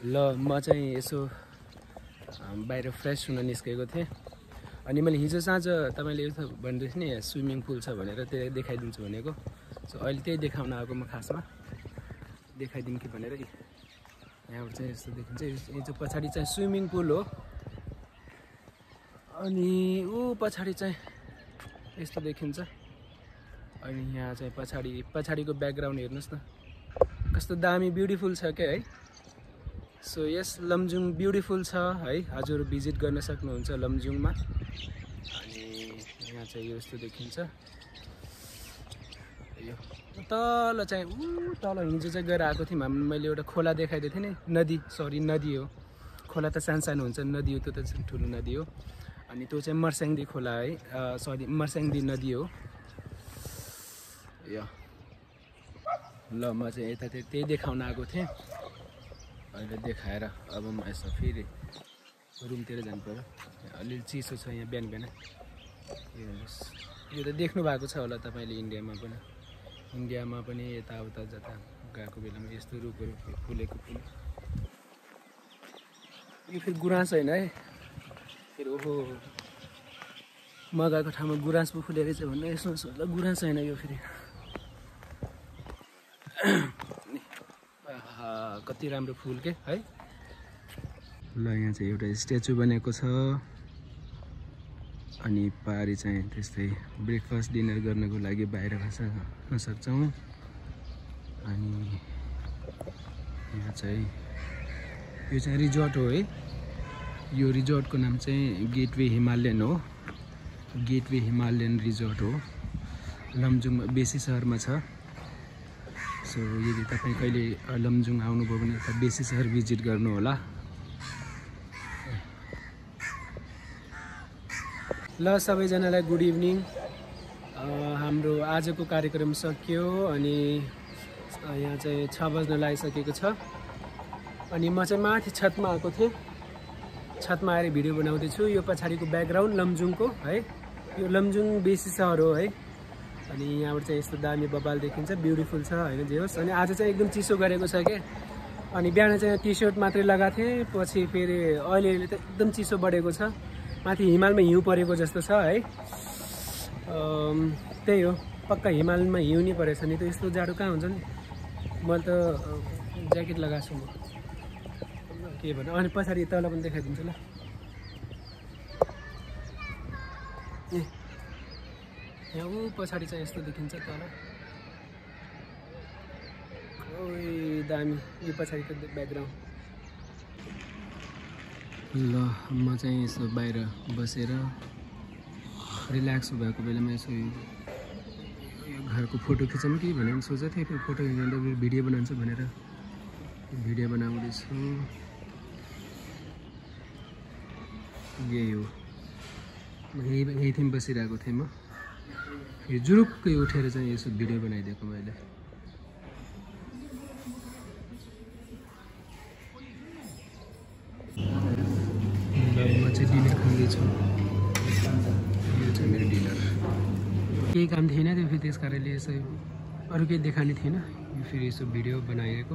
ल म चाहिँ यसो बाहिर फ्रेस हुन निस्केको थिएँ अनि मैले हिजो साँझ तपाईले यो भन्दैछ नि स्विमिङ पुल छ भनेर त्यही देखाइदिन्छु भनेको। सो अहिले त्यही देखाउन आएको म खासमा देखाइदिउँ कि भनेर। यहाँबाट चाहिँ यस्तो देखिन्छ, यो चाहिँ पछाडि चाहिँ स्विमिङ पुल हो अनि ऊ पछाडि चाहिँ यस्तो देखिन्छ। अनि यहाँ चाहिँ पछाडिको ब्याकग्राउन्ड हेर्नुस् न कस्तो दामी ब्युटिफुल छ क्या है। सो यस लमजुङ ब्युटिफुल छ है, हजुर भिजिट गर्न सक्नुहुन्छ लमजुङमा। अनि यहाँ चाहिँ यो यस्तो देखिन्छ। यो तल चाहिँ तल हिजो चाहिँ गएर आएको थिएँ मैले, एउटा खोला देखाइदिएको थिएँ नि, नदी नदी हो। खोला त सानो हुन्छ, नदी हो त्यो त ठुलो नदी हो। अनि त्यो चाहिँ मर्स्याङ्दी खोला है, मर्स्याङ्दी नदी हो यो। ल म चाहिँ यता त्यही देखाउन आएको थिएँ, अहिले देखाएर अब म यसो फेरि रुमतिर जानु पर्यो। अलिअलि चिसो छ यहाँ बिहान बिहान। हेर्नुहोस् यो त देख्नु भएको छ होला तपाईँले इन्डियामा पनि यताउता जता गएको बेलामा यस्तो रुखहरू फुलेको फुल। यो फेरि गुराँस होइन है, फेरि ओहो मगाएको ठाउँमा गुराँस पो फुलेर चाहिँ भन्नु यसो ल गुराँस होइन यो फेरि। कति राम्रो फुल के है। ल यहाँ चाहिँ एउटा स्ट्याचु बनेको छ अनि पारी चाहिँ त्यस्तै ब्रेकफास्ट डिनर गर्नको लागि बाहिर बस्न सक्छौँ। अनि यो चाहिँ रिजोर्ट हो है। यो रिजोर्टको नाम चाहिँ गेटवे हिमालयन हो, गेटवे हिमालयन रिजोर्ट हो, लमजुङमा बेसी सहरमा छ। सो यदि तपाईँ कहिले लमजुङ आउनुभयो भने त बेसी सहर भिजिट गर्नु होला। ल सबैजनालाई गुड इभिनिङ। हाम्रो आजको कार्यक्रम सकियो अनि यहाँ चाहिँ 6 बज्न लागिसकेको छ। अनि म चाहिँ माथि छतमा आएको थिएँ, छतमा आएर भिडियो बनाउँदैछु। यो पछाडिको ब्याकग्राउन्ड लमजुङको है, यो लमजुङ बेसी सहर हो है। अनि यहाँबाट चाहिँ यस्तो दामी बबाल देखिन्छ, ब्युटिफुल छ होइन जे होस्। अनि आज चाहिँ एकदम चिसो गरेको छ क्या। अनि बिहान चाहिँ टी सर्ट मात्रै लगाएको थिएँ, पछि फेरि अहिले त एकदम चिसो बढेको छ। माथि हिमालमा हिउँ परेको जस्तो छ है। त्यही हो, पक्का हिमालमा हिउँ नि परेछ नि त यस्तो जाडो कहाँ हुन्छ नि। मैले त ज्याकेट लगाएको छु म के भन्नु। अनि पछाडि तल पनि देखाइदिन्छु ल। यहाँ पछाडि चाहिँ यस्तो देखिन्छ तल, ओइ दामी यो पछाडिको ब्याकग्राउन्ड। ल म चाहिँ यसो बाहिर बसेर रिल्याक्स भएको बेलामा यसो यो घरको फोटो खिचौँ कि भनेर सोचेको थिएँ। फेरि फोटो खिच्दा भिडियो बनाउँछु भनेर भिडियो बनाउँदैछु। यही हो, यही थिएँ बसिरहेको थिएँ म। फेरि जुरुक्कै उठेर चाहिँ यसो भिडियो बनाइदिएको मैले। म चाहिँ डिनर खाँदैछु, यो चाहिँ मेरो डिनर। केही काम थिएन त्यो, फेरि त्यस कारणले यसो अरू केही देखाउने थिएन, यो फेरि यसो भिडियो बनाइएको।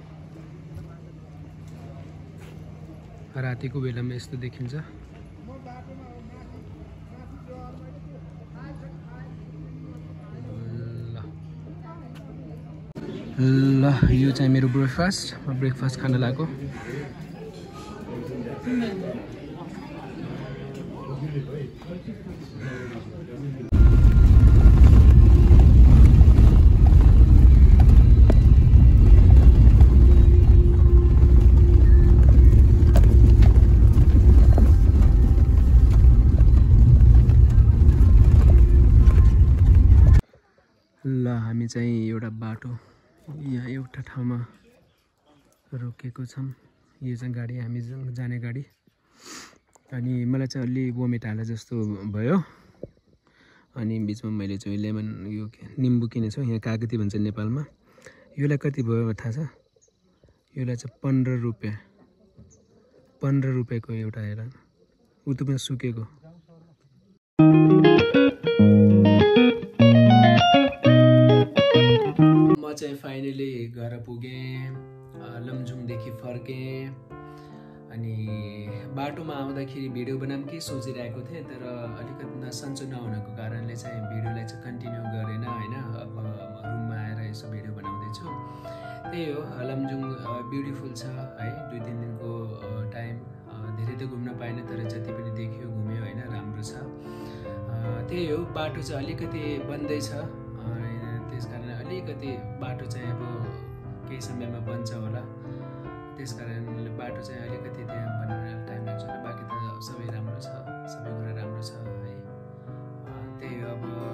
रातिको बेलामा यस्तो देखिन्छ। ल यो चाहिँ मेरो ब्रेकफास्ट खान लाग्यो। ल हामी चाहिँ एउटा बाटो यहाँ एउटा ठाउँमा रोकेको छौँ। यो चाहिँ गाडी, हामी जाने गाडी। अनि मलाई चाहिँ अलि बोमेट हाले जस्तो भयो। अनि बिचमा मैले चाहिँ लेमन यो निम्बु किनेछु, यहाँ कागती भन्छ नेपालमा। यसलाई कति भयो थाहा छ? यसलाई चाहिँ 15 रुपियाँ, 15 रुपियाँको एउटा हेर, उतुमा सुकेको। म चाहिँ फाइनली घर पुगेँ लमजुङदेखि फर्केँ। अनि बाटोमा आउँदाखेरि भिडियो बनाऊँ कि सोचिरहेको थिएँ, तर अलिकति सन्चो नहुनको कारणले चाहिँ भिडियोलाई चाहिँ कन्टिन्यू गरेन होइन। अब रुममा आएर यसो भिडियो बनाउँदैछु। त्यही हो, लमजुङ ब्युटिफुल छ है। 2-3 दिनको टाइम, धेरै त घुम्न पाएन तर जति पनि देख्यो घुम्यो होइन, राम्रो छ। त्यही हो, बाटो चाहिँ अलिकति बन्दैछ, त्यस कारण अलिकति बाटो चाहिँ अब केही समयमा बन्छ होला। त्यस कारणले बाटो चाहिँ अलिकति त्यहाँ बनाउन टाइम लाग्छ होला। बाँकी त सबै राम्रो छ, सबै कुरा राम्रो छ है। त्यही हो, अब